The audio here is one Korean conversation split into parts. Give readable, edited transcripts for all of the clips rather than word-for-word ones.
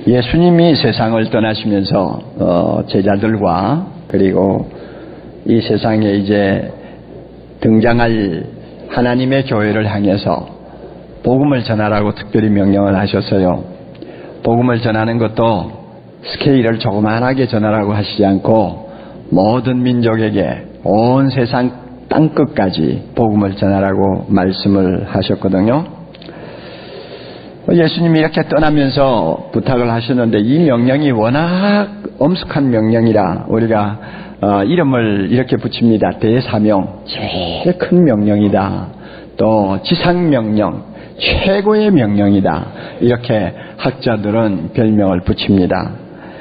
예수님이 세상을 떠나시면서 제자들과 그리고 이 세상에 이제 등장할 하나님의 교회를 향해서 복음을 전하라고 특별히 명령을 하셨어요. 복음을 전하는 것도 스케일을 조그만하게 전하라고 하시지 않고 모든 민족에게 온 세상 땅끝까지 복음을 전하라고 말씀을 하셨거든요. 예수님이 이렇게 떠나면서 부탁을 하셨는데 이 명령이 워낙 엄숙한 명령이라 우리가 이름을 이렇게 붙입니다. 대사명, 제일 큰 명령이다. 또 지상명령, 최고의 명령이다. 이렇게 학자들은 별명을 붙입니다.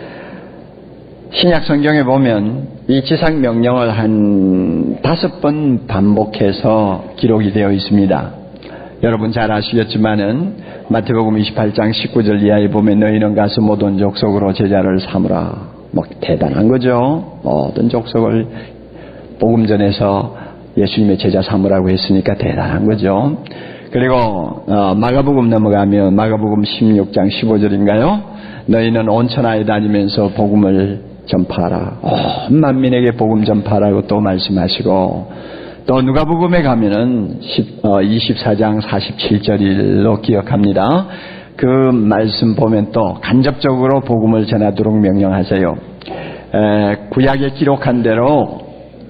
신약 성경에 보면 이 지상명령을 한 5번 반복해서 기록이 되어 있습니다. 여러분 잘 아시겠지만은 마태복음 28장 19절 이하에 보면 너희는 가서 모든 족속으로 제자를 삼으라. 뭐 대단한 거죠. 모든 족속을 복음 전해서 예수님의 제자 삼으라고 했으니까 대단한 거죠. 그리고 마가복음 넘어가면 마가복음 16장 15절인가요? 너희는 온 천하에 다니면서 복음을 전파하라. 온 만민에게 복음 전파하라고 또 말씀하시고 또 누가복음에 가면은 24장 47절로 기억합니다. 그 말씀 보면 또 간접적으로 복음을 전하도록 명령하세요. 구약에 기록한 대로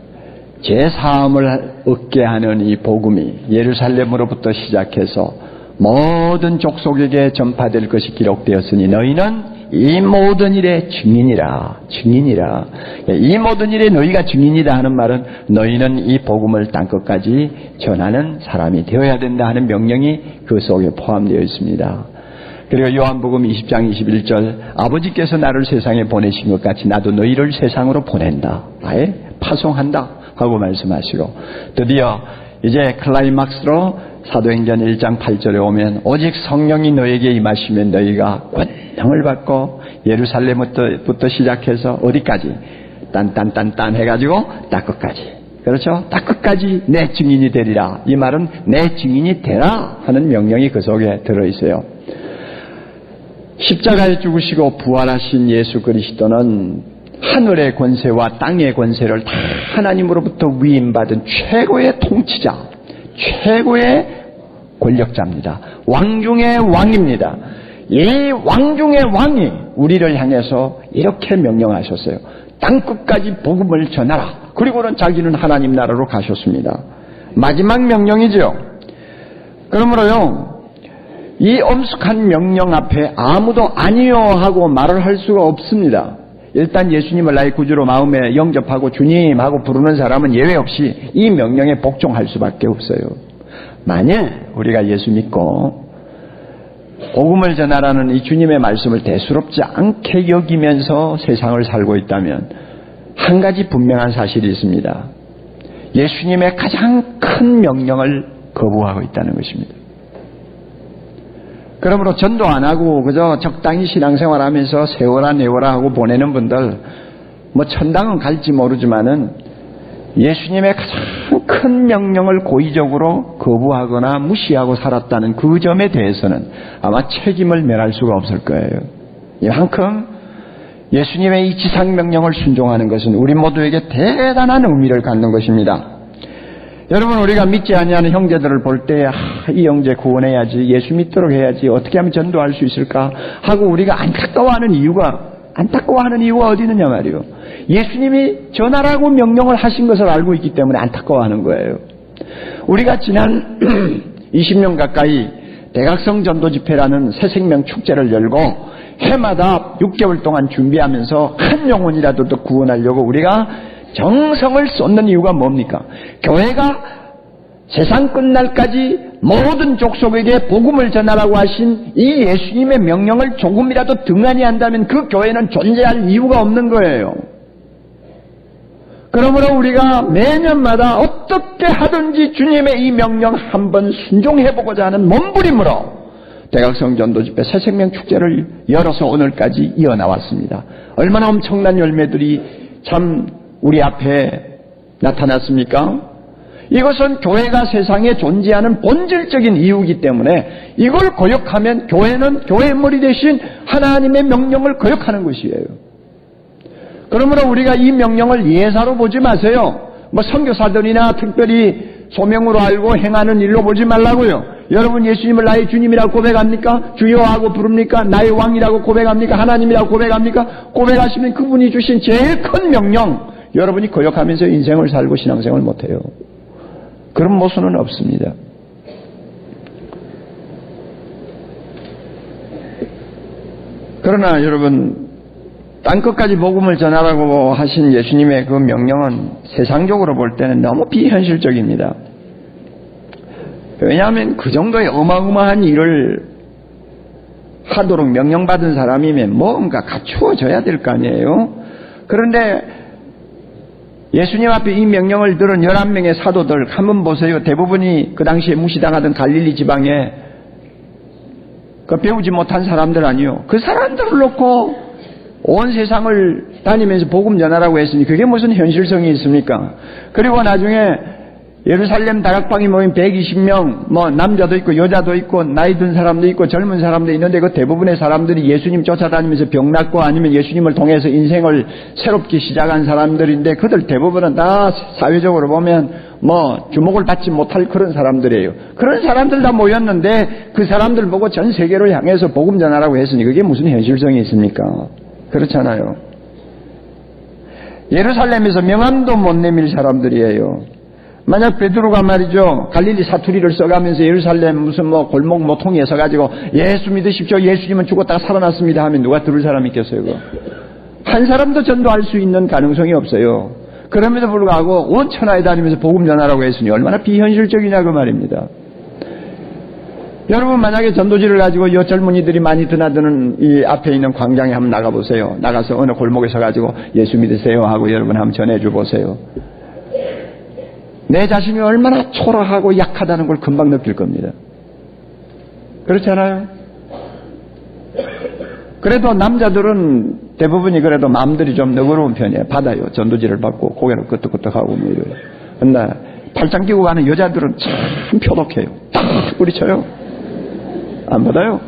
제사함을 얻게 하는 이 복음이 예루살렘으로부터 시작해서 모든 족속에게 전파될 것이 기록되었으니 너희는 이 모든 일의 증인이라. 이 모든 일에 너희가 증인이다 하는 말은 너희는 이 복음을 땅끝까지 전하는 사람이 되어야 된다 하는 명령이 그 속에 포함되어 있습니다. 그리고 요한복음 20장 21절 아버지께서 나를 세상에 보내신 것 같이 나도 너희를 세상으로 보낸다. 아예 파송한다 하고 말씀하시고 드디어 이제 클라이막스로 사도행전 1장 8절에 오면 오직 성령이 너에게 임하시면 너희가 권능을 받고 예루살렘부터 시작해서 어디까지 딴 해가지고 땅끝까지 그렇죠? 땅끝까지 내 증인이 되리라. 이 말은 내 증인이 되라 하는 명령이 그 속에 들어있어요. 십자가에 죽으시고 부활하신 예수 그리스도는 하늘의 권세와 땅의 권세를 다 하나님으로부터 위임받은 최고의 통치자, 최고의 권력자입니다. 왕 중의 왕입니다. 이 왕 중의 왕이 우리를 향해서 이렇게 명령하셨어요. 땅끝까지 복음을 전하라. 그리고는 자기는 하나님 나라로 가셨습니다. 마지막 명령이죠. 그러므로요, 이 엄숙한 명령 앞에 아무도 아니요 하고 말을 할 수가 없습니다. 일단 예수님을 나의 구주로 마음에 영접하고 주님 하고 부르는 사람은 예외 없이 이 명령에 복종할 수밖에 없어요. 만일 우리가 예수 믿고 복음을 전하라는 이 주님의 말씀을 대수롭지 않게 여기면서 세상을 살고 있다면 한 가지 분명한 사실이 있습니다. 예수님의 가장 큰 명령을 거부하고 있다는 것입니다. 그러므로 전도 안 하고 그저 적당히 신앙생활하면서 세워라 내워라 하고 보내는 분들 뭐 천당은 갈지 모르지만은 예수님의 가장 큰 명령을 고의적으로 거부하거나 무시하고 살았다는 그 점에 대해서는 아마 책임을 면할 수가 없을 거예요. 이만큼 예수님의 이 지상명령을 순종하는 것은 우리 모두에게 대단한 의미를 갖는 것입니다. 여러분, 우리가 믿지 아니하는 형제들을 볼 때 이 형제 구원해야지, 예수 믿도록 해야지, 어떻게 하면 전도할 수 있을까 하고 우리가 안타까워하는 이유가 어디 있느냐 말이에요. 예수님이 전하라고 명령을 하신 것을 알고 있기 때문에 안타까워하는 거예요. 우리가 지난 20년 가까이 대각성 전도 집회라는 새생명 축제를 열고 해마다 6개월 동안 준비하면서 한 영혼이라도 더 구원하려고 우리가 정성을 쏟는 이유가 뭡니까? 교회가 세상 끝날까지 모든 족속에게 복음을 전하라고 하신 이 예수님의 명령을 조금이라도 등한히 한다면 그 교회는 존재할 이유가 없는 거예요. 그러므로 우리가 매년마다 어떻게 하든지 주님의 이 명령 한번 순종해보고자 하는 몸부림으로 대각성 전도집회 새생명 축제를 열어서 오늘까지 이어나왔습니다. 얼마나 엄청난 열매들이 참 우리 앞에 나타났습니까? 이것은 교회가 세상에 존재하는 본질적인 이유이기 때문에 이걸 거역하면 교회의 머리 대신 하나님의 명령을 거역하는 것이에요. 그러므로 우리가 이 명령을 예사로 보지 마세요. 뭐 선교사들이나 특별히 소명으로 알고 행하는 일로 보지 말라고요. 여러분 예수님을 나의 주님이라고 고백합니까? 주여 하고 부릅니까? 나의 왕이라고 고백합니까? 하나님이라고 고백합니까? 고백하시면 그분이 주신 제일 큰 명령, 여러분이 거역하면서 인생을 살고 신앙생활을 못해요. 그런 모순은 없습니다. 그러나 여러분, 땅끝까지 복음을 전하라고 하신 예수님의 그 명령은 세상적으로 볼 때는 너무 비현실적입니다. 왜냐하면 그 정도의 어마어마한 일을 하도록 명령받은 사람이면 뭔가 갖추어져야 될 거 아니에요. 그런데 예수님 앞에 이 명령을 들은 11명의 사도들 한번 보세요. 대부분이 그 당시에 무시당하던 갈릴리 지방에 그 배우지 못한 사람들 아니요. 그 사람들을 놓고 온 세상을 다니면서 복음 전하라고 했으니 그게 무슨 현실성이 있습니까? 그리고 나중에 예루살렘 다락방에 모인 120명, 뭐 남자도 있고 여자도 있고 나이 든 사람도 있고 젊은 사람도 있는데 그 대부분의 사람들이 예수님 쫓아다니면서 병 낫고 아니면 예수님을 통해서 인생을 새롭게 시작한 사람들인데 그들 대부분은 다 사회적으로 보면 뭐 주목을 받지 못할 그런 사람들이에요. 그런 사람들 다 모였는데 그 사람들 보고 전 세계를 향해서 복음 전하라고 했으니 그게 무슨 현실성이 있습니까? 그렇잖아요. 예루살렘에서 명함도 못 내밀 사람들이에요. 만약 베드로가 말이죠, 갈릴리 사투리를 써가면서 예루살렘 무슨 뭐 골목 모퉁이에 서가지고 예수 믿으십시오, 예수님은 죽었다가 살아났습니다 하면 누가 들을 사람이 있겠어요? 그거? 한 사람도 전도할 수 있는 가능성이 없어요. 그럼에도 불구하고 온 천하에 다니면서 복음 전하라고 했으니 얼마나 비현실적이냐 그 말입니다. 여러분 만약에 전도지를 가지고 이 젊은이들이 많이 드나드는 이 앞에 있는 광장에 한번 나가보세요. 나가서 어느 골목에 서가지고 예수 믿으세요 하고 여러분 한번 전해줘 보세요. 내 자신이 얼마나 초라하고 약하다는 걸 금방 느낄 겁니다. 그렇지 않아요? 그래도 남자들은 대부분이 그래도 마음들이 좀 너그러운 편이에요. 받아요. 전도지를 받고 고개를 끄덕끄덕하고 뭐 이래요. 근데 팔짱 끼고 가는 여자들은 참 표독해요. 딱 뿌리쳐요. 안 받아요?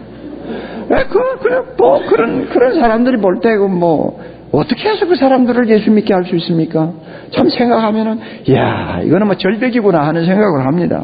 그런 사람들이 볼 때 뭐 어떻게 해서 그 사람들을 예수 믿게 할 수 있습니까? 참 생각하면은, 이야, 이거는 뭐 절벽이구나 하는 생각을 합니다.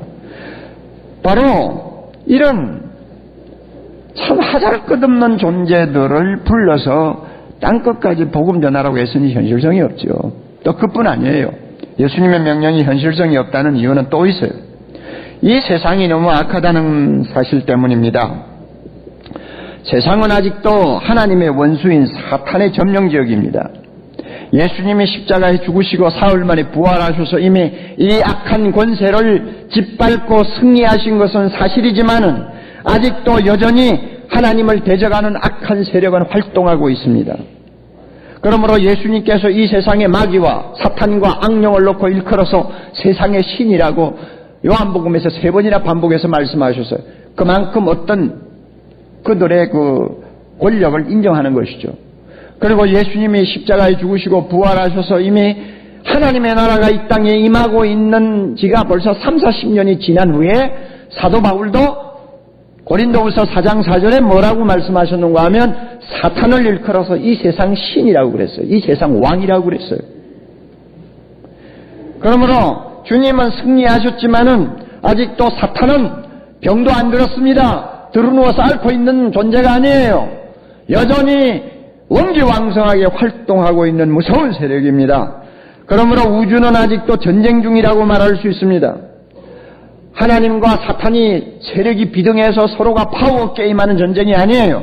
바로 이런 참 하잘것없는 존재들을 불러서 땅끝까지 복음 전하라고 했으니 현실성이 없죠. 또 그뿐 아니에요. 예수님의 명령이 현실성이 없다는 이유는 또 있어요. 이 세상이 너무 악하다는 사실 때문입니다. 세상은 아직도 하나님의 원수인 사탄의 점령지역입니다. 예수님이 십자가에 죽으시고 사흘 만에 부활하셔서 이미 이 악한 권세를 짓밟고 승리하신 것은 사실이지만은 아직도 여전히 하나님을 대적하는 악한 세력은 활동하고 있습니다. 그러므로 예수님께서 이 세상의 마귀와 사탄과 악령을 놓고 일컬어서 세상의 신이라고 요한복음에서 3번이나 반복해서 말씀하셨어요. 그만큼 어떤 그들의 그 권력을 인정하는 것이죠. 그리고 예수님이 십자가에 죽으시고 부활하셔서 이미 하나님의 나라가 이 땅에 임하고 있는 지가 벌써 30-40년이 지난 후에 사도 바울도 고린도후서 4장 4절에 뭐라고 말씀하셨는가 하면 사탄을 일컬어서 이 세상 신이라고 그랬어요. 이 세상 왕이라고 그랬어요. 그러므로 주님은 승리하셨지만은 아직도 사탄은 병도 안 들었습니다. 드러누워서 앓고 있는 존재가 아니에요. 여전히 원기왕성하게 활동하고 있는 무서운 세력입니다. 그러므로 우주는 아직도 전쟁 중이라고 말할 수 있습니다. 하나님과 사탄이 세력이 비등해서 서로가 파워 게임하는 전쟁이 아니에요.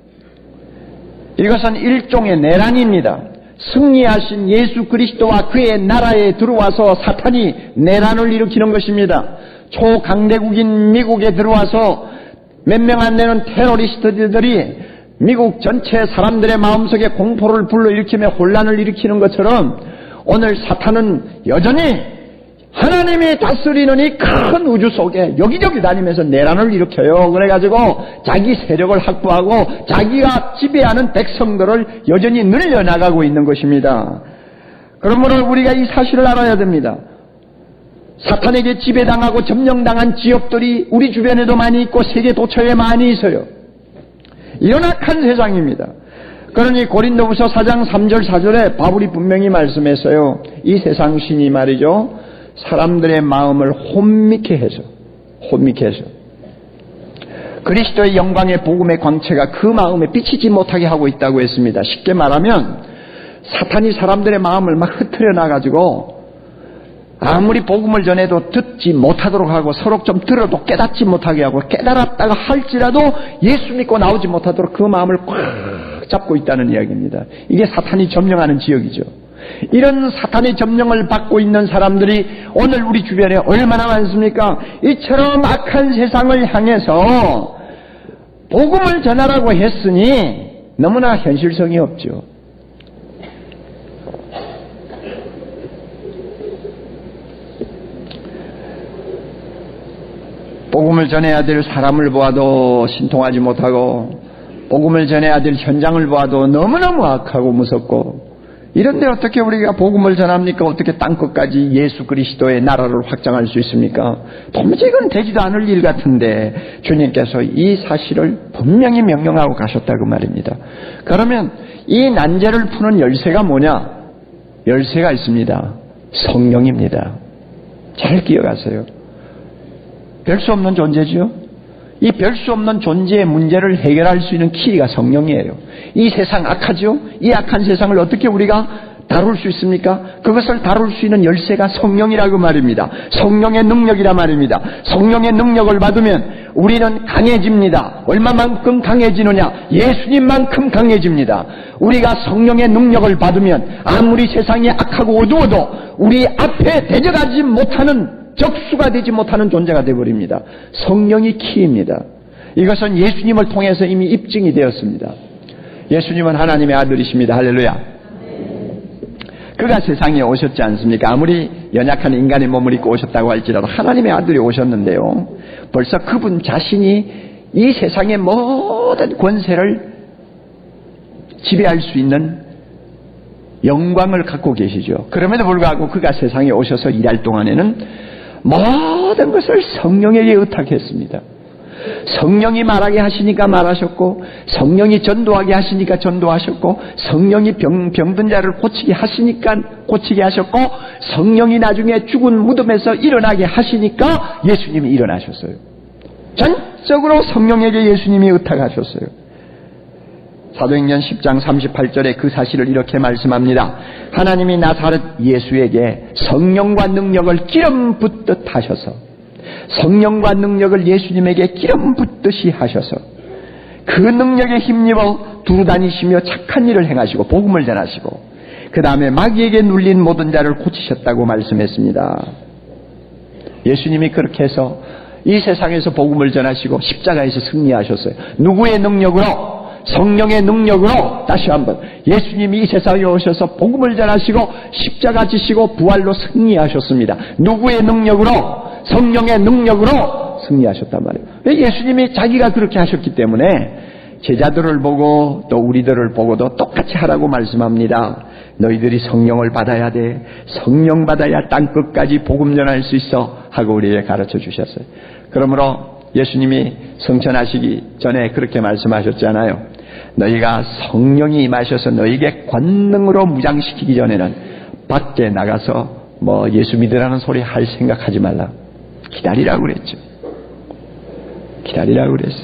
이것은 일종의 내란입니다. 승리하신 예수 그리스도와 그의 나라에 들어와서 사탄이 내란을 일으키는 것입니다. 초강대국인 미국에 들어와서 몇 명 안 되는 테러리스트들이 미국 전체 사람들의 마음속에 공포를 불러일으키며 혼란을 일으키는 것처럼 오늘 사탄은 여전히 하나님이 다스리는 이 큰 우주 속에 여기저기 다니면서 내란을 일으켜요. 그래가지고 자기 세력을 확보하고 자기가 지배하는 백성들을 여전히 늘려나가고 있는 것입니다. 그러므로 우리가 이 사실을 알아야 됩니다. 사탄에게 지배당하고 점령당한 지역들이 우리 주변에도 많이 있고 세계 도처에 많이 있어요. 이런 악한 세상입니다. 그러니 고린도후서 4장 3절 4절에 바울이 분명히 말씀했어요. 이 세상 신이 말이죠, 사람들의 마음을 혼미케 해서 그리스도의 영광의 복음의 광채가 그 마음에 비치지 못하게 하고 있다고 했습니다. 쉽게 말하면 사탄이 사람들의 마음을 막 흐트려 놔가지고 아무리 복음을 전해도 듣지 못하도록 하고 서로 좀 들어도 깨닫지 못하게 하고 깨달았다가 할지라도 예수 믿고 나오지 못하도록 그 마음을 꽉 잡고 있다는 이야기입니다. 이게 사탄이 점령하는 지역이죠. 이런 사탄의 점령을 받고 있는 사람들이 오늘 우리 주변에 얼마나 많습니까? 이처럼 악한 세상을 향해서 복음을 전하라고 했으니 너무나 현실성이 없죠. 복음을 전해야 될 사람을 보아도 신통하지 못하고 복음을 전해야 될 현장을 보아도 너무너무 악하고 무섭고, 이런데 어떻게 우리가 복음을 전합니까? 어떻게 땅끝까지 예수 그리스도의 나라를 확장할 수 있습니까? 도무지 이건 되지도 않을 일 같은데 주님께서 이 사실을 분명히 명령하고 가셨다고 말입니다. 그러면 이 난제를 푸는 열쇠가 뭐냐? 열쇠가 있습니다. 성령입니다. 잘 기억하세요. 별 수 없는 존재죠. 이 별 수 없는 존재의 문제를 해결할 수 있는 키가 성령이에요. 이 세상 악하죠? 이 악한 세상을 어떻게 우리가 다룰 수 있습니까? 그것을 다룰 수 있는 열쇠가 성령이라고 말입니다. 성령의 능력이라 말입니다. 성령의 능력을 받으면 우리는 강해집니다. 얼마만큼 강해지느냐? 예수님만큼 강해집니다. 우리가 성령의 능력을 받으면 아무리 세상이 악하고 어두워도 우리 앞에 대적하지 못하는, 적수가 되지 못하는 존재가 되어버립니다. 성령이 키입니다. 이것은 예수님을 통해서 이미 입증이 되었습니다. 예수님은 하나님의 아들이십니다. 할렐루야. 그가 세상에 오셨지 않습니까? 아무리 연약한 인간의 몸을 입고 오셨다고 할지라도 하나님의 아들이 오셨는데요, 벌써 그분 자신이 이 세상의 모든 권세를 지배할 수 있는 영광을 갖고 계시죠. 그럼에도 불구하고 그가 세상에 오셔서 일할 동안에는 모든 것을 성령에게 의탁했습니다. 성령이 말하게 하시니까 말하셨고, 성령이 전도하게 하시니까 전도하셨고, 성령이 병든 자를 고치게 하시니까 고치게 하셨고, 성령이 나중에 죽은 무덤에서 일어나게 하시니까 예수님이 일어나셨어요. 전적으로 성령에게 예수님이 의탁하셨어요. 사도행전 10장 38절에 그 사실을 이렇게 말씀합니다. 하나님이 나사렛 예수에게 성령과 능력을 기름 붓듯 하셔서, 성령과 능력을 예수님에게 기름 붓듯이 하셔서 그 능력에 힘입어 두루 다니시며 착한 일을 행하시고 복음을 전하시고 그 다음에 마귀에게 눌린 모든 자를 고치셨다고 말씀했습니다. 예수님이 그렇게 해서 이 세상에서 복음을 전하시고 십자가에서 승리하셨어요. 누구의 능력으로? 성령의 능력으로. 다시 한번, 예수님이 이 세상에 오셔서 복음을 전하시고 십자가 지시고 부활로 승리하셨습니다. 누구의 능력으로? 성령의 능력으로 승리하셨단 말이에요. 예수님이 자기가 그렇게 하셨기 때문에 제자들을 보고 또 우리들을 보고도 똑같이 하라고 말씀합니다. 너희들이 성령을 받아야 돼. 성령 받아야 땅끝까지 복음 전할 수 있어 하고 우리에게 가르쳐 주셨어요. 그러므로 예수님이 성천하시기 전에 그렇게 말씀하셨잖아요. 너희가 성령이 임하셔서 너희에게 권능으로 무장시키기 전에는 밖에 나가서 예수 믿으라는 소리 할 생각하지 말라. 기다리라고 그랬죠. 기다리라고 그랬어요.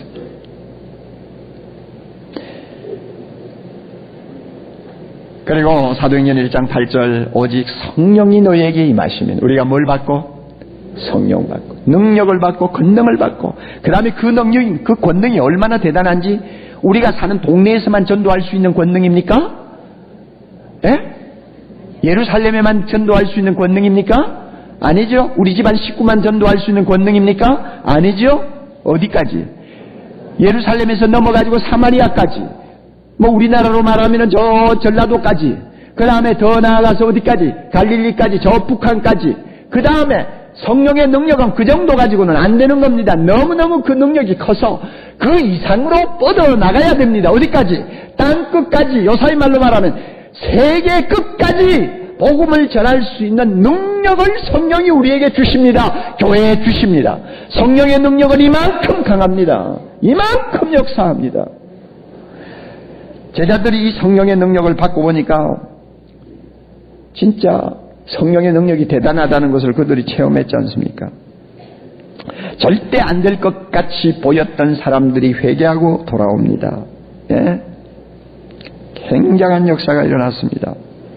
그리고 사도행전 1장 8절 오직 성령이 너희에게 임하시면 우리가 뭘 받고? 성령 받고 능력을 받고 권능을 받고, 그 다음에 그 능력이, 그 권능이 얼마나 대단한지 우리가 사는 동네에서만 전도할 수 있는 권능입니까? 예? 예루살렘에만 전도할 수 있는 권능입니까? 아니죠. 우리 집안 식구만 전도할 수 있는 권능입니까? 아니죠. 어디까지? 예루살렘에서 넘어가지고 사마리아까지, 우리나라로 말하면 저 전라도까지, 그 다음에 더 나아가서 어디까지? 갈릴리까지, 저 북한까지. 그 다음에 성령의 능력은 그 정도 가지고는 안 되는 겁니다. 너무너무 그 능력이 커서 그 이상으로 뻗어나가야 됩니다. 어디까지? 땅끝까지. 요사이 말로 말하면 세계 끝까지 복음을 전할 수 있는 능력을 성령이 우리에게 주십니다. 교회에 주십니다. 성령의 능력은 이만큼 강합니다. 이만큼 역사합니다. 제자들이 이 성령의 능력을 받고 보니까 진짜 성령의 능력이 대단하다는 것을 그들이 체험했지 않습니까? 절대 안 될 것 같이 보였던 사람들이 회개하고 돌아옵니다. 예? 굉장한 역사가 일어났습니다.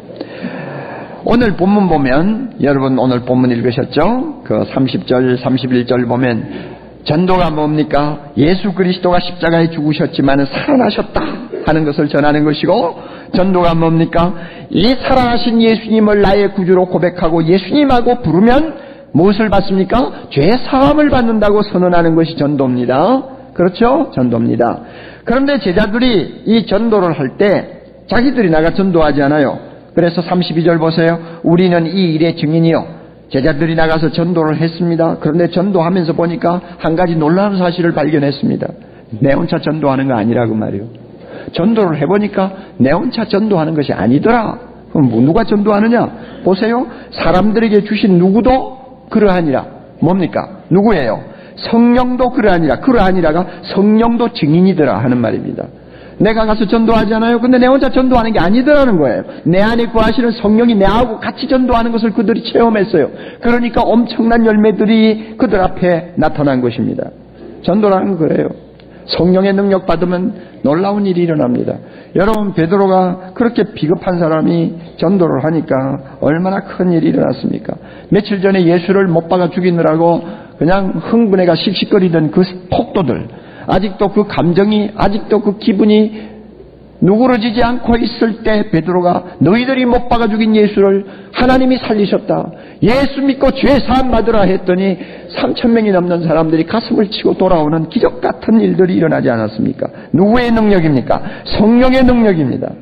오늘 본문 보면, 여러분 오늘 본문 읽으셨죠? 그 30절, 31절 보면 전도가 뭡니까? 예수 그리스도가 십자가에 죽으셨지만 살아나셨다 하는 것을 전하는 것이고, 전도가 뭡니까? 이 살아나신 예수님을 나의 구주로 고백하고 예수님하고 부르면 무엇을 받습니까? 죄 사함을 받는다고 선언하는 것이 전도입니다. 그렇죠? 전도입니다. 그런데 제자들이 이 전도를 할 때 자기들이 나가 전도하지 않아요. 그래서 32절 보세요. 우리는 이 일의 증인이요. 제자들이 나가서 전도를 했습니다. 그런데 전도하면서 보니까 한 가지 놀라운 사실을 발견했습니다. 내 혼자 전도하는 거 아니라고 말이요. 전도를 해보니까 내 혼자 전도하는 것이 아니더라. 그럼 누가 전도하느냐? 보세요. 사람들에게 주신 누구도 그러하니라. 뭡니까? 누구예요? 성령도 그러하니라. 그러하니라가 성령도 증인이더라 하는 말입니다. 내가 가서 전도하잖아요. 근데 내 혼자 전도하는 게 아니더라는 거예요. 내 안에 구하시는 성령이 내하고 같이 전도하는 것을 그들이 체험했어요. 그러니까 엄청난 열매들이 그들 앞에 나타난 것입니다. 전도라는 그래요. 성령의 능력 받으면 놀라운 일이 일어납니다. 여러분, 베드로가 그렇게 비겁한 사람이 전도를 하니까 얼마나 큰 일이 일어났습니까? 며칠 전에 예수를 못 박아 죽이느라고 그냥 흥분해가 씩씩거리던 그 폭도들, 아직도 그 감정이, 아직도 그 기분이 누그러지지 않고 있을 때 베드로가 너희들이 못 박아 죽인 예수를 하나님이 살리셨다. 예수 믿고 죄 사함 받으라 했더니 3,000명이 넘는 사람들이 가슴을 치고 돌아오는 기적 같은 일들이 일어나지 않았습니까? 누구의 능력입니까? 성령의 능력입니다.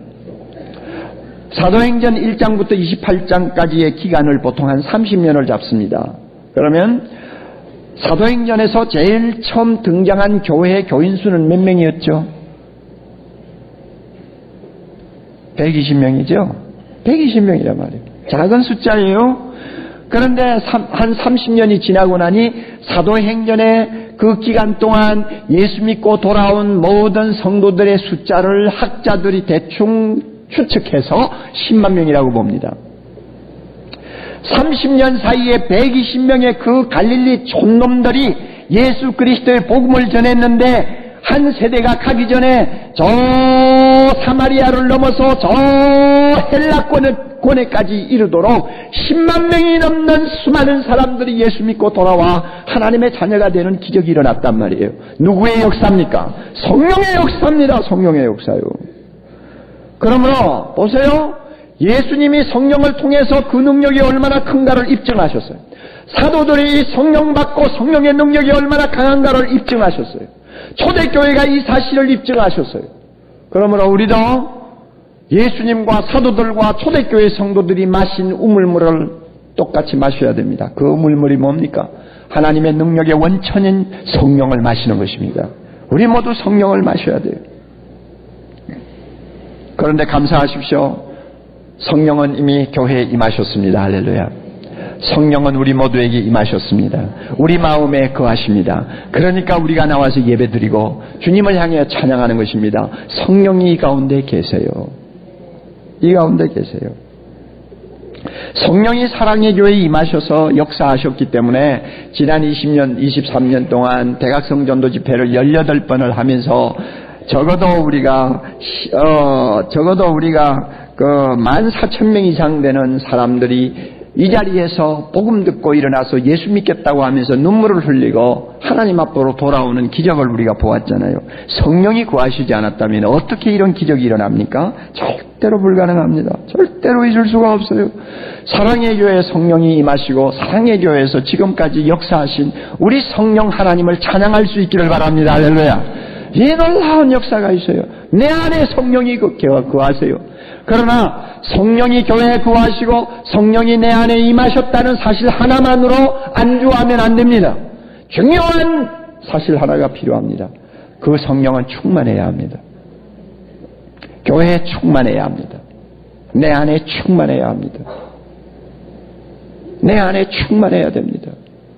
사도행전 1장부터 28장까지의 기간을 보통 한 30년을 잡습니다. 그러면 사도행전에서 제일 처음 등장한 교회의 교인 수는 몇 명이었죠? 120명이죠? 120명이란 말이에요. 작은 숫자예요. 그런데 한 30년이 지나고 나니 사도행전의 그 기간 동안 예수 믿고 돌아온 모든 성도들의 숫자를 학자들이 대충 추측해서 10만 명이라고 봅니다. 30년 사이에 120명의 그 갈릴리 촌놈들이 예수 그리스도의 복음을 전했는데 한 세대가 가기 전에 저 사마리아를 넘어서 저 헬라권에까지 이르도록 10만 명이 넘는 수많은 사람들이 예수 믿고 돌아와 하나님의 자녀가 되는 기적이 일어났단 말이에요. 누구의 역사입니까? 성령의 역사입니다. 성령의 역사요. 그러므로 보세요. 예수님이 성령을 통해서 그 능력이 얼마나 큰가를 입증하셨어요. 사도들이 성령 받고 성령의 능력이 얼마나 강한가를 입증하셨어요. 초대교회가 이 사실을 입증하셨어요. 그러므로 우리도 예수님과 사도들과 초대교회 성도들이 마신 우물물을 똑같이 마셔야 됩니다. 그 우물물이 뭡니까? 하나님의 능력의 원천인 성령을 마시는 것입니다. 우리 모두 성령을 마셔야 돼요. 그런데 감사하십시오. 성령은 이미 교회에 임하셨습니다. 할렐루야. 성령은 우리 모두에게 임하셨습니다. 우리 마음에 거하십니다. 그러니까 우리가 나와서 예배드리고 주님을 향해 찬양하는 것입니다. 성령이 이 가운데 계세요. 이 가운데 계세요. 성령이 사랑의 교회에 임하셔서 역사하셨기 때문에 지난 20년, 23년 동안 대각성 전도 집회를 18번을 하면서 적어도 우리가 그 14,000명 이상 되는 사람들이 이 자리에서 복음 듣고 일어나서 예수 믿겠다고 하면서 눈물을 흘리고 하나님 앞으로 돌아오는 기적을 우리가 보았잖아요. 성령이 구하시지 않았다면 어떻게 이런 기적이 일어납니까? 절대로 불가능합니다. 절대로 잊을 수가 없어요. 사랑의 교회에 성령이 임하시고 사랑의 교회에서 지금까지 역사하신 우리 성령 하나님을 찬양할 수 있기를 바랍니다. 할렐루야. 이 놀라운 역사가 있어요. 내 안에 성령이 거하세요. 그러나 성령이 교회에 거하시고 성령이 내 안에 임하셨다는 사실 하나만으로 안주하면 안 됩니다. 중요한 사실 하나가 필요합니다. 그 성령은 충만해야 합니다. 교회에 충만해야 합니다. 내 안에 충만해야 합니다. 내 안에 충만해야 됩니다.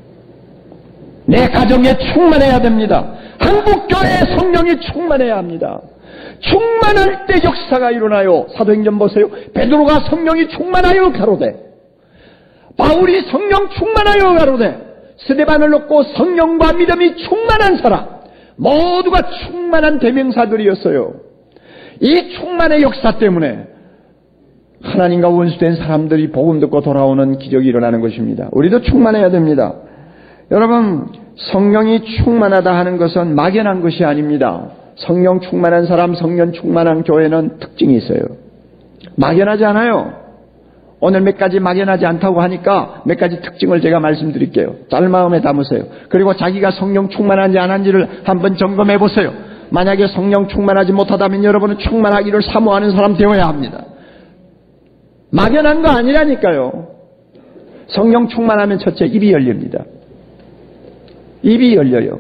내 가정에 충만해야 됩니다. 한국교회에 성령이 충만해야 합니다. 충만할 때 역사가 일어나요. 사도행전 보세요. 베드로가 성령이 충만하여 가로되, 바울이 성령 충만하여 가로되, 스데반을 놓고 성령과 믿음이 충만한 사람, 모두가 충만한 대명사들이었어요. 이 충만의 역사 때문에 하나님과 원수된 사람들이 복음 듣고 돌아오는 기적이 일어나는 것입니다. 우리도 충만해야 됩니다. 여러분, 성령이 충만하다 하는 것은 막연한 것이 아닙니다. 성령 충만한 사람, 성령 충만한 교회는 특징이 있어요. 막연하지 않아요. 오늘 몇 가지 막연하지 않다고 하니까 몇 가지 특징을 제가 말씀드릴게요. 잘 마음에 담으세요. 그리고 자기가 성령 충만한지 안 한지를 한번 점검해 보세요. 만약에 성령 충만하지 못하다면 여러분은 충만하기를 사모하는 사람 되어야 합니다. 막연한 거 아니라니까요. 성령 충만하면 첫째 입이 열립니다. 입이 열려요.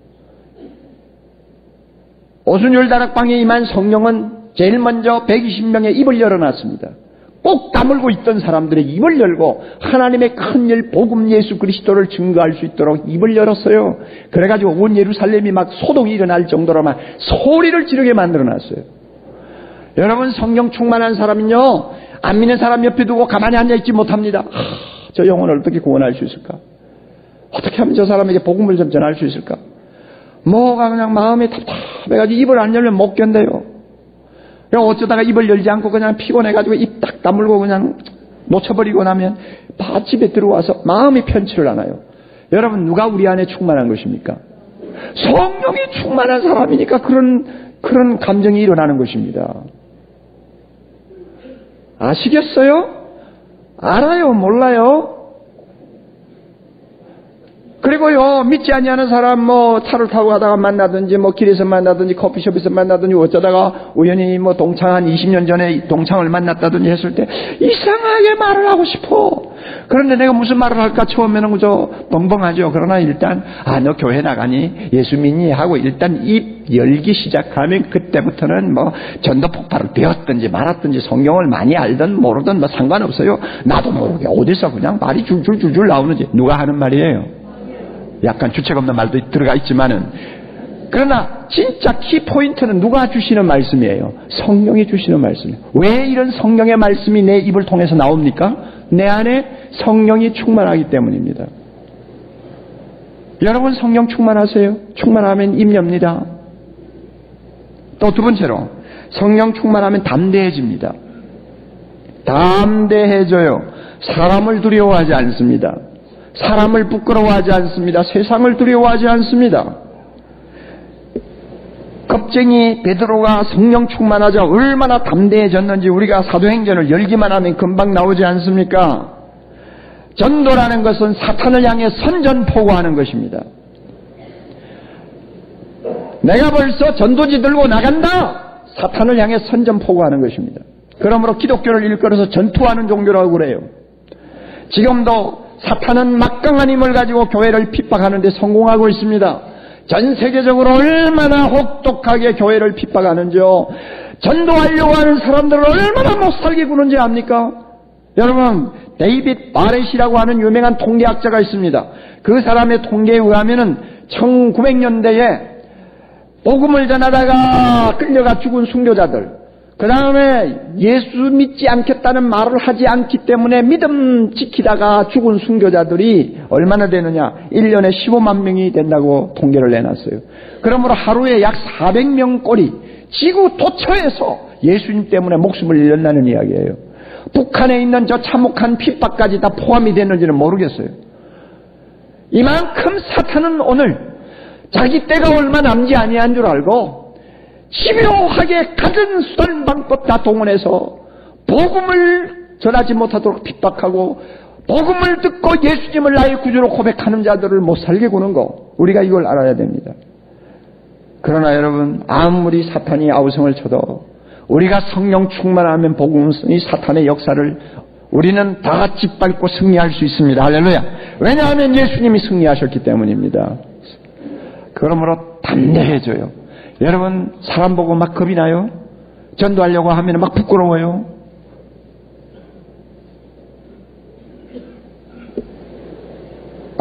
오순절 다락방에 임한 성령은 제일 먼저 120명의 입을 열어놨습니다. 꼭 다물고 있던 사람들의 입을 열고 하나님의 큰 일 복음 예수 그리스도를 증거할 수 있도록 입을 열었어요. 그래가지고 온 예루살렘이 막 소동이 일어날 정도로 막 소리를 지르게 만들어놨어요. 여러분, 성령 충만한 사람은요, 안 믿는 사람 옆에 두고 가만히 앉아있지 못합니다. 저 영혼을 어떻게 구원할 수 있을까? 어떻게 하면 저 사람에게 복음을 좀 전할 수 있을까? 뭐가 그냥 마음이 답답해가지고 입을 안 열면 못 견뎌요. 어쩌다가 입을 열지 않고 그냥 피곤해가지고 입 딱 다물고 그냥 놓쳐버리고 나면 집에 들어와서 마음이 편치를 않아요. 여러분, 누가 우리 안에 충만한 것입니까? 성령이 충만한 사람이니까 그런 감정이 일어나는 것입니다. 아시겠어요? 알아요? 몰라요? 그리고요, 믿지 아니하는 사람, 차를 타고 가다가 만나든지, 길에서 만나든지, 커피숍에서 만나든지, 어쩌다가 우연히 동창 20년 전에 동창을 만났다든지 했을 때, 이상하게 말을 하고 싶어. 그런데 내가 무슨 말을 할까 처음에는 그저 벙벙하죠. 그러나 일단, 너 교회 나가니? 예수 믿니? 하고 일단 입 열기 시작하면 그때부터는 전도 폭발을 배웠든지 말았든지 성경을 많이 알든 모르든 상관없어요. 나도 모르게 어디서 그냥 말이 줄줄 나오는지. 누가 하는 말이에요? 약간 주책 없는 말도 들어가 있지만은, 그러나 진짜 키포인트는 누가 주시는 말씀이에요? 성령이 주시는 말씀이에요. 왜 이런 성령의 말씀이 내 입을 통해서 나옵니까? 내 안에 성령이 충만하기 때문입니다. 여러분, 성령 충만하세요? 충만하면 입 엽니다. 또 두 번째로, 성령 충만하면 담대해집니다. 담대해져요. 사람을 두려워하지 않습니다. 사람을 부끄러워하지 않습니다. 세상을 두려워하지 않습니다. 겁쟁이 베드로가 성령 충만하자 얼마나 담대해졌는지 우리가 사도행전을 열기만 하면 금방 나오지 않습니까? 전도라는 것은 사탄을 향해 선전포고하는 것입니다. 내가 벌써 전도지 들고 나간다! 사탄을 향해 선전포고하는 것입니다. 그러므로 기독교를 일컬어서 전투하는 종교라고 그래요. 지금도 사탄은 막강한 힘을 가지고 교회를 핍박하는 데 성공하고 있습니다. 전 세계적으로 얼마나 혹독하게 교회를 핍박하는지요. 전도하려고 하는 사람들을 얼마나 못살게 구는지 압니까? 여러분, 데이빗 바렛이라고 하는 유명한 통계학자가 있습니다. 그 사람의 통계에 의하면은 1900년대에 복음을 전하다가 끌려가 죽은 순교자들, 그 다음에 예수 믿지 않겠다는 말을 하지 않기 때문에 믿음 지키다가 죽은 순교자들이 얼마나 되느냐? 1년에 15만 명이 된다고 통계를 내놨어요. 그러므로 하루에 약 400명 꼴이 지구 도처에서 예수님 때문에 목숨을 잃는다는 이야기예요. 북한에 있는 저 참혹한 핍박까지 다 포함이 됐는지는 모르겠어요. 이만큼 사탄은 오늘 자기 때가 얼마 남지 아니한 줄 알고 집요하게 갖은 수단 방법 다 동원해서 복음을 전하지 못하도록 핍박하고, 복음을 듣고 예수님을 나의 구주로 고백하는 자들을 못 살게 구는 거, 우리가 이걸 알아야 됩니다. 그러나 여러분, 아무리 사탄이 아우성을 쳐도 우리가 성령 충만하면 복음이 사탄의 역사를 우리는 다 같이 밟고 승리할 수 있습니다. 할렐루야. 왜냐하면 예수님이 승리하셨기 때문입니다. 그러므로 담대해져요. 여러분, 사람 보고 막 겁이 나요? 전도하려고 하면 막 부끄러워요?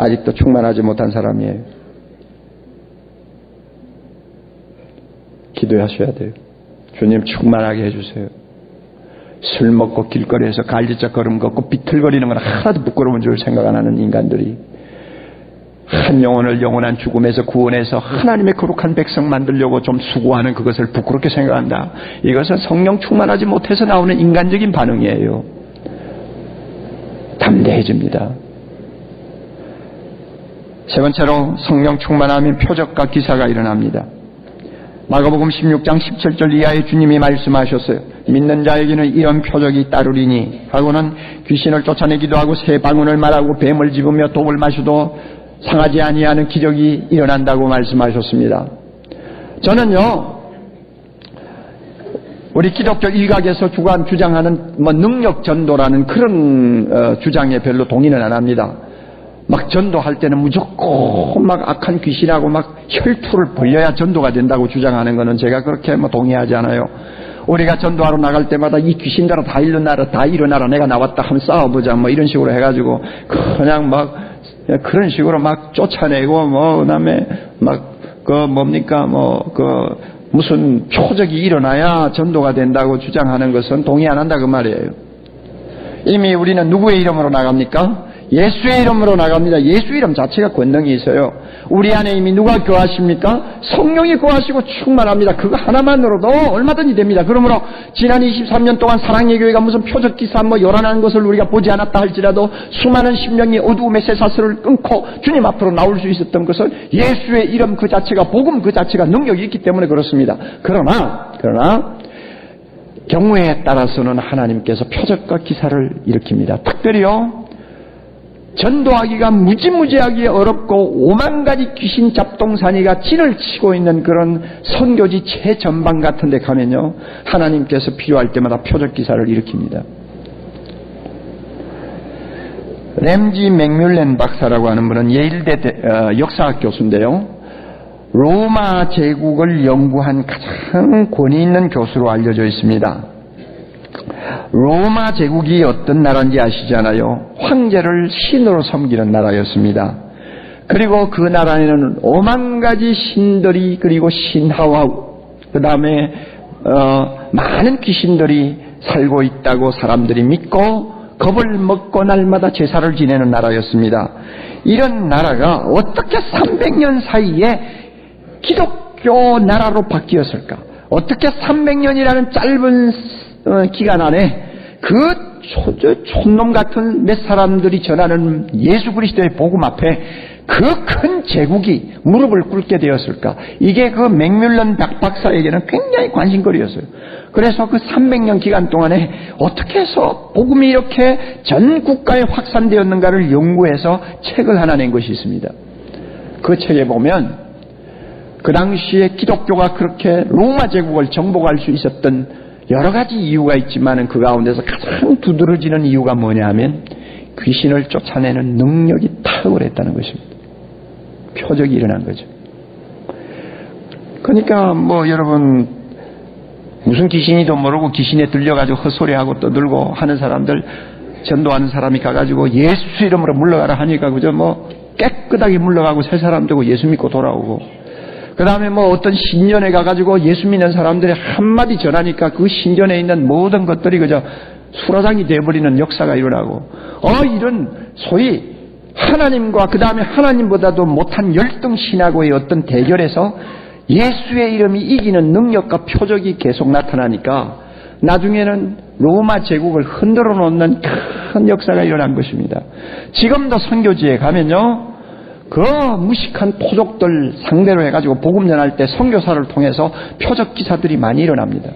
아직도 충만하지 못한 사람이에요. 기도하셔야 돼요. 주님 충만하게 해주세요. 술 먹고 길거리에서 갈지짝 걸음 걷고 비틀거리는 건 하나도 부끄러운 줄 생각 안 하는 인간들이 한 영혼을 영원한 죽음에서 구원해서 하나님의 거룩한 백성 만들려고 좀 수고하는 그것을 부끄럽게 생각한다. 이것은 성령 충만하지 못해서 나오는 인간적인 반응이에요. 담대해집니다. 세 번째로 성령 충만하면 표적과 기사가 일어납니다. 마가복음 16장 17절 이하에 주님이 말씀하셨어요. 믿는 자에게는 이런 표적이 따르리니 하고는 귀신을 쫓아내기도 하고 새 방언을 말하고 뱀을 집으며 독을 마셔도 상하지 아니하는 기적이 일어난다고 말씀하셨습니다. 저는요, 우리 기독교 일각에서 주장하는 능력 전도라는 그런 주장에 별로 동의는 안 합니다. 막 전도할 때는 무조건 막 악한 귀신하고 막 혈투를 벌여야 전도가 된다고 주장하는 것은 제가 그렇게 동의하지 않아요. 우리가 전도하러 나갈 때마다 이 귀신들아 다 일어나라 내가 나왔다 한번 싸워보자 이런 식으로 해가지고 그냥 막 그런 식으로 막 쫓아내고 그다음에 막 무슨 표적이 일어나야 전도가 된다고 주장하는 것은 동의 안 한다 그 말이에요. 이미 우리는 누구의 이름으로 나갑니까? 예수의 이름으로 나갑니다. 예수 이름 자체가 권능이 있어요. 우리 안에 이미 누가 거하십니까? 성령이 거하시고 충만합니다. 그거 하나만으로도 얼마든지 됩니다. 그러므로 지난 23년 동안 사랑의 교회가 무슨 표적기사 요란한 것을 우리가 보지 않았다 할지라도 수많은 심령이 어두움의 쇠사슬을 끊고 주님 앞으로 나올 수 있었던 것은 예수의 이름 그 자체가 복음 그 자체가 능력이 있기 때문에 그렇습니다. 그러나 경우에 따라서는 하나님께서 표적과 기사를 일으킵니다. 특별히요 전도하기가 무지무지하게 어렵고 5만 가지 귀신 잡동사니가 진을 치고 있는 그런 선교지 최전방 같은 데 가면요 하나님께서 필요할 때마다 표적 기사를 일으킵니다. 램지 맥뮬렌 박사라고 하는 분은 예일대 역사학 교수인데요, 로마 제국을 연구한 가장 권위 있는 교수로 알려져 있습니다. 로마 제국이 어떤 나라인지 아시잖아요. 황제를 신으로 섬기는 나라였습니다. 그리고 그 나라에는 5만 가지 신들이 그리고 신하와 그 다음에 많은 귀신들이 살고 있다고 사람들이 믿고 겁을 먹고 날마다 제사를 지내는 나라였습니다. 이런 나라가 어떻게 300년 사이에 기독교 나라로 바뀌었을까? 어떻게 300년이라는 짧은 기간 안에 그 촌놈 같은 몇 사람들이 전하는 예수 그리스도의 복음 앞에 그 큰 제국이 무릎을 꿇게 되었을까? 이게 그 맥뮬런 박사에게는 굉장히 관심거리였어요. 그래서 그 300년 기간 동안에 어떻게 해서 복음이 이렇게 전 국가에 확산되었는가를 연구해서 책을 하나 낸 것이 있습니다. 그 책에 보면 그 당시에 기독교가 그렇게 로마 제국을 정복할 수 있었던 여러 가지 이유가 있지만은 그 가운데서 가장 두드러지는 이유가 뭐냐 하면 귀신을 쫓아내는 능력이 탁월했다는 것입니다. 표적이 일어난 거죠. 그러니까 여러분 무슨 귀신이도 모르고 귀신에 들려가지고 헛소리하고 떠들고 하는 사람들 전도하는 사람이 가가지고 예수 이름으로 물러가라 하니까 그저 깨끗하게 물러가고 새 사람 되고 예수 믿고 돌아오고, 그 다음에 어떤 신전에 가가지고 예수 믿는 사람들이 한마디 전하니까 그 신전에 있는 모든 것들이 그저 수라장이 되어버리는 역사가 일어나고, 이런 소위 하나님과 그 다음에 하나님보다도 못한 열등 신하고의 어떤 대결에서 예수의 이름이 이기는 능력과 표적이 계속 나타나니까 나중에는 로마 제국을 흔들어 놓는 큰 역사가 일어난 것입니다. 지금도 선교지에 가면요 그 무식한 토족들 상대로 해가지고 복음 전할 때 선교사를 통해서 표적 기사들이 많이 일어납니다.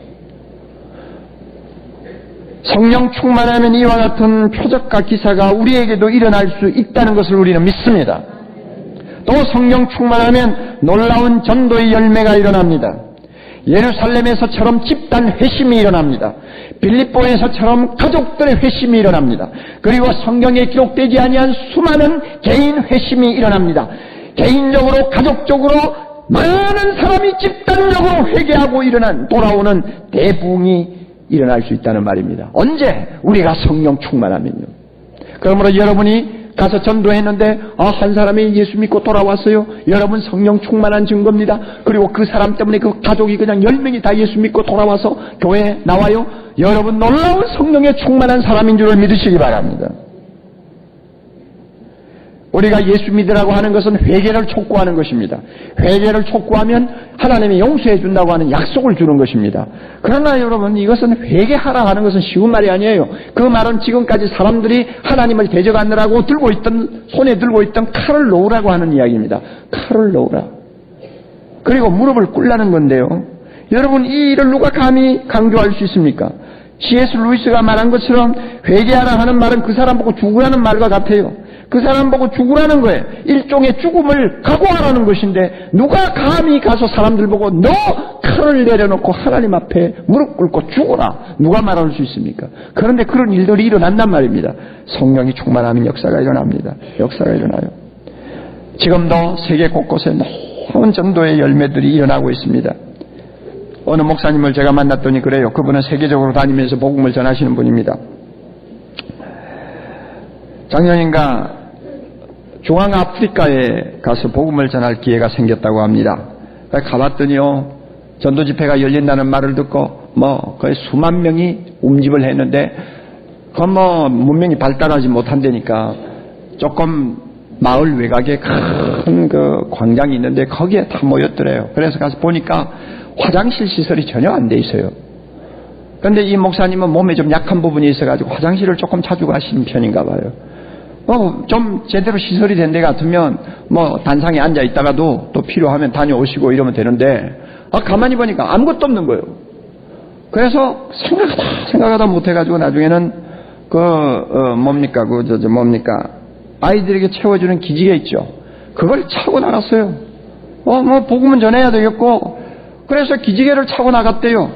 성령 충만하면 이와 같은 표적과 기사가 우리에게도 일어날 수 있다는 것을 우리는 믿습니다. 또 성령 충만하면 놀라운 전도의 열매가 일어납니다. 예루살렘에서처럼 집단 회심이 일어납니다. 빌립보에서처럼 가족들의 회심이 일어납니다. 그리고 성경에 기록되지 아니한 수많은 개인 회심이 일어납니다. 개인적으로 가족적으로 많은 사람이 집단적으로 회개하고 돌아오는 대부흥이 일어날 수 있다는 말입니다. 언제? 우리가 성령 충만하면요. 그러므로 여러분이 가서 전도했는데 한 사람이 예수 믿고 돌아왔어요. 여러분, 성령 충만한 증거입니다. 그리고 그 사람 때문에 그 가족이 그냥 10명이 다 예수 믿고 돌아와서 교회에 나와요. 여러분, 놀라운 성령에 충만한 사람인 줄을 믿으시기 바랍니다. 우리가 예수 믿으라고 하는 것은 회개를 촉구하는 것입니다. 회개를 촉구하면 하나님이 용서해 준다고 하는 약속을 주는 것입니다. 그러나 여러분, 이것은 회개하라 하는 것은 쉬운 말이 아니에요. 그 말은 지금까지 사람들이 하나님을 대적하느라고 손에 들고 있던 칼을 놓으라고 하는 이야기입니다. 칼을 놓으라. 그리고 무릎을 꿇라는 건데요. 여러분, 이 일을 누가 감히 강조할 수 있습니까? C.S. 루이스가 말한 것처럼 회개하라 하는 말은 그 사람 보고 죽으라는 말과 같아요. 그 사람 보고 죽으라는 거예요. 일종의 죽음을 각오하라는 것인데 누가 감히 가서 사람들 보고 너 칼을 내려놓고 하나님 앞에 무릎 꿇고 죽어라, 누가 말할 수 있습니까? 그런데 그런 일들이 일어난단 말입니다. 성령이 충만하면 역사가 일어납니다. 역사가 일어나요. 지금도 세계 곳곳에 놀라운 전도의 열매들이 일어나고 있습니다. 어느 목사님을 제가 만났더니 그래요. 그분은 세계적으로 다니면서 복음을 전하시는 분입니다. 작년인가 중앙아프리카에 가서 복음을 전할 기회가 생겼다고 합니다. 가봤더니요, 전도 집회가 열린다는 말을 듣고 거의 수만 명이 움집을 했는데 문명이 발달하지 못한다니까 조금 마을 외곽에 큰 그 광장이 있는데 거기에 다 모였더래요. 그래서 가서 보니까 화장실 시설이 전혀 안 돼 있어요. 그런데 이 목사님은 몸에 좀 약한 부분이 있어가지고 화장실을 조금 자주 가시는 편인가 봐요. 좀 제대로 시설이 된 데 같으면 단상에 앉아 있다가도 또 필요하면 다녀오시고 이러면 되는데 가만히 보니까 아무것도 없는 거예요. 그래서 생각하다 못해가지고 나중에는 아이들에게 채워주는 기지개 있죠. 그걸 차고 나갔어요. 복음은 전해야 되겠고, 그래서 기지개를 차고 나갔대요.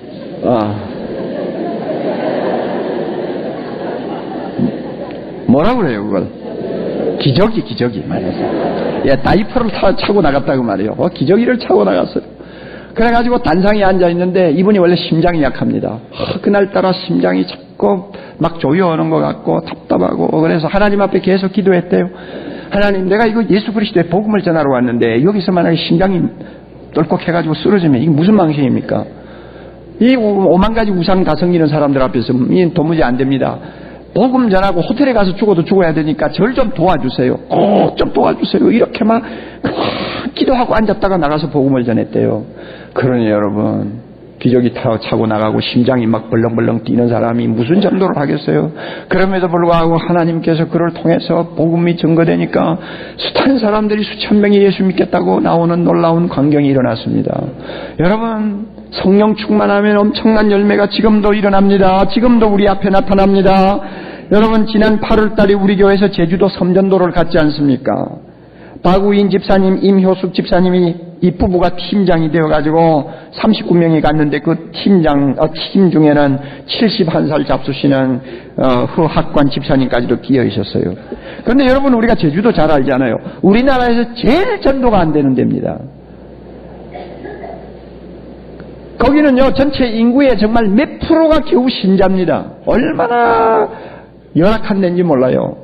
뭐라 그래요, 그걸? 기저귀 말이에요. 예, 다이퍼를 차고 나갔다고 말이에요. 기저귀를 차고 나갔어요. 그래가지고 단상에 앉아있는데 이분이 원래 심장이 약합니다. 그날따라 심장이 자꾸 막 조여오는 것 같고 답답하고, 그래서 하나님 앞에 계속 기도했대요. 하나님, 내가 이거 예수 그리스도의 복음을 전하러 왔는데 여기서 만약에 심장이 똘컥해가지고 쓰러지면 이게 무슨 망신입니까? 이 5만 가지 우상 다 섬기는 사람들 앞에서 도무지 안 됩니다. 복음 전하고 호텔에 가서 죽어도 죽어야 되니까 절 좀 도와주세요. 꼭 좀 도와주세요. 이렇게 막 기도하고 앉았다가 나가서 복음을 전했대요. 그러니 여러분, 기저귀 차고 나가고 심장이 막 벌렁벌렁 뛰는 사람이 무슨 전도를 하겠어요? 그럼에도 불구하고 하나님께서 그를 통해서 복음이 증거되니까 숱한 사람들이 수천 명이 예수 믿겠다고 나오는 놀라운 광경이 일어났습니다. 여러분, 성령 충만하면 엄청난 열매가 지금도 일어납니다. 지금도 우리 앞에 나타납니다. 여러분, 지난 8월달에 우리 교회에서 제주도 섬전도를 갔지 않습니까? 박우인 집사님, 임효숙 집사님이 이 부부가 팀장이 되어가지고 39명이 갔는데 그 팀 중에는 71살 잡수시는 허학관 집사님까지도 끼어 있었어요. 그런데 여러분, 우리가 제주도 잘 알잖아요. 우리나라에서 제일 전도가 안 되는 데입니다. 거기는요, 전체 인구의 정말 몇 프로가 겨우 신자입니다. 얼마나 열악한 데인지 몰라요.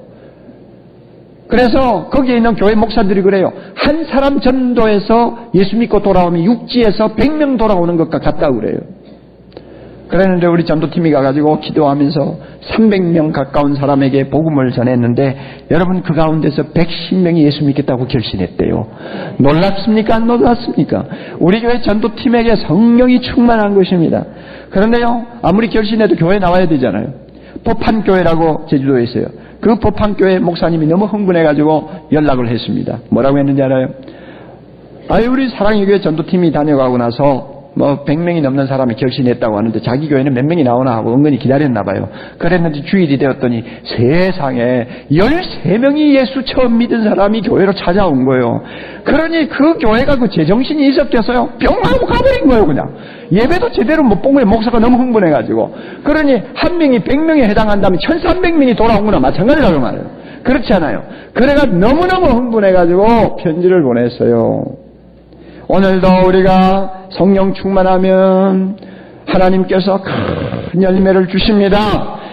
그래서 거기에 있는 교회 목사들이 그래요. 한 사람 전도해서 예수 믿고 돌아오면 육지에서 100명 돌아오는 것과 같다고 그래요. 그랬는데 우리 전도팀이 가가지고 기도하면서 300명 가까운 사람에게 복음을 전했는데, 여러분, 그 가운데서 110명이 예수 믿겠다고 결심했대요. 놀랍습니까? 안 놀랍습니까? 우리 교회 전도팀에게 성령이 충만한 것입니다. 그런데요, 아무리 결심해도 교회 나와야 되잖아요. 법한교회라고 제주도에 있어요. 그 법한교회 목사님이 너무 흥분해가지고 연락을 했습니다. 뭐라고 했는지 알아요? 우리 사랑의 교회 전도팀이 다녀가고 나서 100명이 넘는 사람이 결심했다고 하는데 자기 교회는 몇 명이 나오나 하고 은근히 기다렸나 봐요. 그랬는지 주일이 되었더니 세상에 13명이 예수 처음 믿은 사람이 교회로 찾아온 거예요. 그러니 그 교회가 그 제정신이 있었겠어요? 병하고 가버린 거예요, 그냥. 예배도 제대로 못 본 거예요. 목사가 너무 흥분해가지고. 그러니 한 명이 100명에 해당한다면 1300명이 돌아온 거나 마찬가지라고 말해요. 그렇지 않아요? 그래가 너무너무 흥분해가지고 편지를 보냈어요. 오늘도 우리가 성령 충만하면 하나님께서 큰 열매를 주십니다.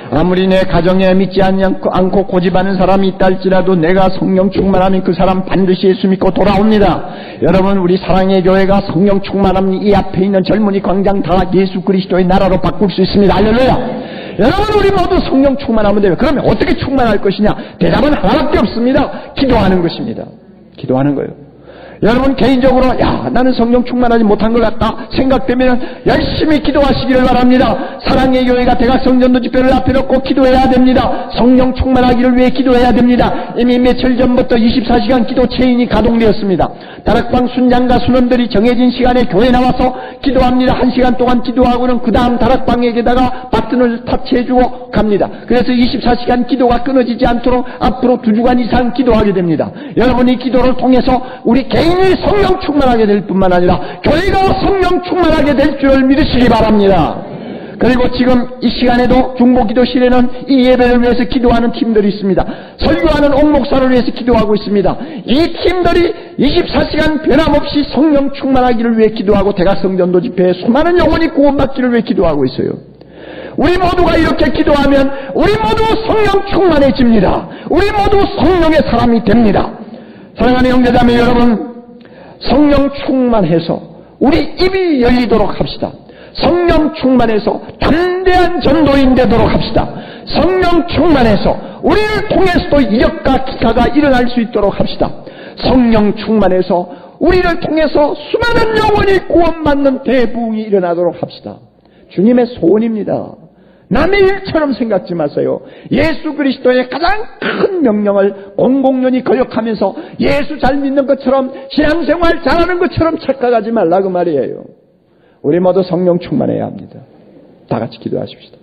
아무리 내 가정에 믿지 않고 고집하는 사람이 있다 할지라도 내가 성령 충만하면 그 사람 반드시 예수 믿고 돌아옵니다. 여러분, 우리 사랑의 교회가 성령 충만하면 이 앞에 있는 젊은이 광장 다 예수 그리스도의 나라로 바꿀 수 있습니다. 할렐루야. 여러분, 우리 모두 성령 충만하면 돼요. 그러면 어떻게 충만할 것이냐? 대답은 하나밖에 없습니다. 기도하는 것입니다. 기도하는 거예요. 여러분, 개인적으로 나는 성령 충만하지 못한 것 같다 생각되면 열심히 기도하시기를 바랍니다. 사랑의 교회가 대각성전도 집회를 앞에 놓고 기도해야 됩니다. 성령 충만하기를 위해 기도해야 됩니다. 이미 며칠 전부터 24시간 기도 체인이 가동되었습니다. 다락방 순장과 순원들이 정해진 시간에 교회에 나와서 기도합니다. 1시간 동안 기도하고는 그 다음 다락방에게다가 버튼을 터치해주고 갑니다. 그래서 24시간 기도가 끊어지지 않도록 앞으로 2주간 이상 기도하게 됩니다. 여러분이 기도를 통해서 우리 개인이 성령 충만하게 될 뿐만 아니라 교회가 성령 충만하게 될 줄을 믿으시기 바랍니다. 그리고 지금 이 시간에도 중보기도실에는 이 예배를 위해서 기도하는 팀들이 있습니다. 설교하는 옥 목사를 위해서 기도하고 있습니다. 이 팀들이 24시간 변함없이 성령 충만하기를 위해 기도하고 대각성전도 집회에 수많은 영혼이 구원받기를 위해 기도하고 있어요. 우리 모두가 이렇게 기도하면 우리 모두 성령 충만해집니다. 우리 모두 성령의 사람이 됩니다. 사랑하는 형제자매 여러분, 성령 충만해서 우리 입이 열리도록 합시다. 성령 충만해서 담대한 전도인 되도록 합시다. 성령 충만해서 우리를 통해서도 이적과 기사가 일어날 수 있도록 합시다. 성령 충만해서 우리를 통해서 수많은 영혼이 구원받는 대부흥이 일어나도록 합시다. 주님의 소원입니다. 남의 일처럼 생각지 마세요. 예수 그리스도의 가장 큰 명령을 공공연히 거역하면서 예수 잘 믿는 것처럼 신앙생활 잘하는 것처럼 착각하지 말라고 말이에요. 우리 모두 성령 충만해야 합니다. 다 같이 기도하십시다.